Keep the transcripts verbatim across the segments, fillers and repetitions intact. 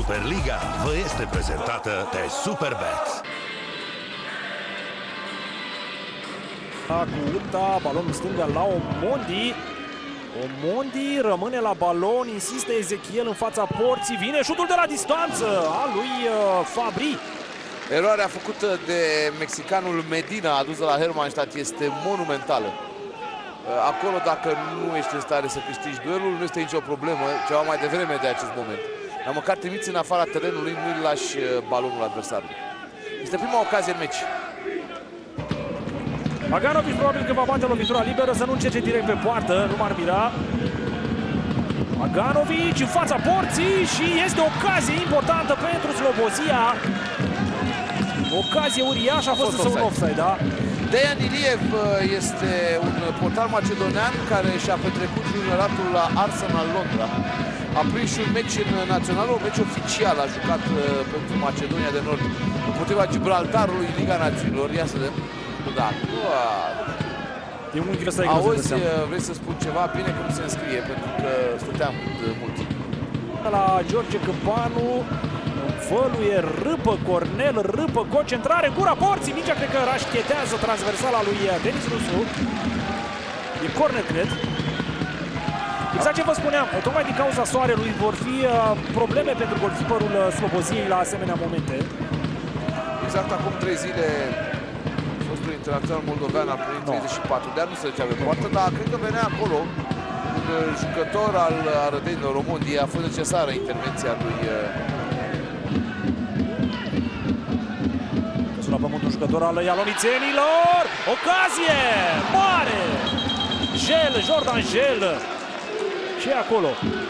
Superliga vă este prezentată de Superbet. Cu Uta, balonul stânga la Omondi. Omondi rămâne la balon, insistă Ezechiel în fața porții, vine șutul de la distanță al lui Fabri. Eroarea făcută de mexicanul Medina, adusă la Hermannstadt, este monumentală. Acolo, dacă nu ești în stare să câștigi duelul, nu este nicio problemă, ceva mai devreme de acest moment. Dar măcar trimiți în afara terenului, nu-i lași balonul adversarului. Este prima ocazie în meci. Maganovic probabil că va bate lovitura liberă, să nu încerce direct pe poartă, nu m-ar mira. Maganovic în fața porții și este o ocazie importantă pentru Slobozia. Ocazie uriașă, a fost însă un offside, da? Dejan Iliev este un portar macedonean care și-a petrecut junioratul la Arsenal Londra. A prins și un meci în național, un meci oficial, a jucat pentru Macedonia de Nord împotriva Gibraltarului în Liga Națiunilor. Ia să vedem. Da. Din unghiul ăsta e Auzi, vrei să spun ceva? Bine că nu se înscrie, pentru că stăteam mult. La George Câmpanu, învăluie, râpă Cornel, râpă, concentrare, gura porții, mingea cred că rașchetează transversala lui Denis Rusu. E corner, cred. Exact ce vă spuneam, tocmai din cauza soarelui vor fi probleme pentru golkiperul Sloboziei la asemenea momente. Exact acum trei zile fostul internațional moldovean a primit treizeci și patru de ani, nu se zicea pe poartă, dar cred că venea acolo un jucător al arădenilor Omondi. A fost necesară intervenția lui. Sună pământ un jucător al ialonițenilor. Ocazie mare! Gel, Jordan Gel. Ce e acolo?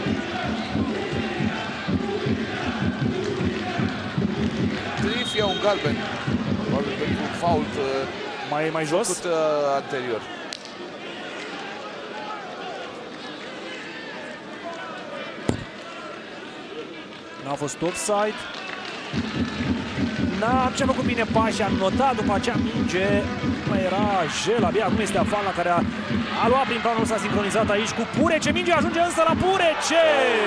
Trifia un galben. Probabil pentru un fault mai, mai jos? Făcut, uh, anterior. N-a fost offside. N-a ce-a făcut bine pași, a notat după acea minge. Mai era Gel, abia acum este Afala care a, a luat prin planul, s-a sincronizat aici cu Purece. Minge ajunge însă la Purece.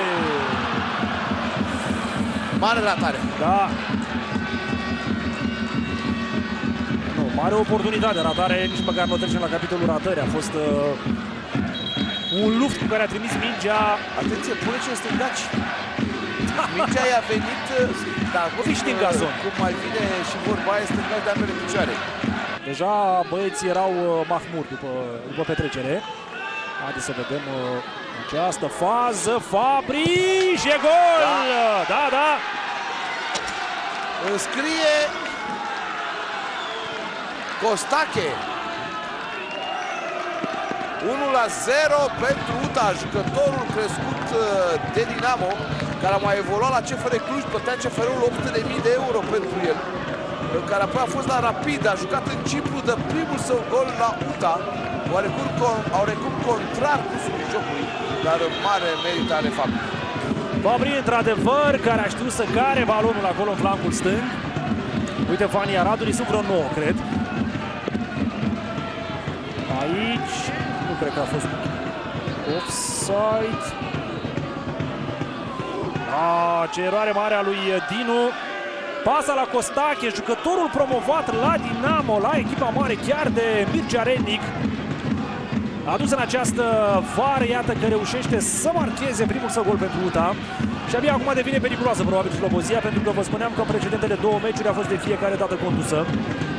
Mare ratare. Da. Nu, mare oportunitate. Ratare, nici măcar nu trecem la capitolul ratări. A fost uh, un luft cu care a trimis mingea. Atenție, Purece este în gaci. Mingea i-a venit, dar nu fi și din gazon. Cum mai vine și vorba aia, este în gaci de ambele picioare. Deja băieții erau uh, mahmuri după, după petrecere. Haideți să vedem uh, această fază. Fabri și e gol! Da, da, da. Înscrie Costache. unu la zero pentru Uta, jucătorul crescut de Dinamo, care a mai evoluat la C F R Cluj, plătea C F R-ul opt sute de mii de euro pentru el, care apoi a fost la Rapid, a jucat în Cipru, de primul său gol la Uta, oarecum, oarecum contrar cursului jocului, dar mare merit are Fabri. Fabri, într-adevăr, care a știut să care balonul acolo în flancul stâng. Uite, fanii Aradului sunt vreo nouă, cred. Aici, nu cred că a fost offside. Ah, ce eroare mare a lui Dinu. Pasa la Costache, jucătorul promovat la Dinamo, la echipa mare chiar de Mircea Rednic. Adus în această vară, iată că reușește să marcheze primul său gol pentru Uta. Și abia acum devine periculoasă probabil Slobozia, pentru că vă spuneam că în precedentele două meciuri a fost de fiecare dată condusă.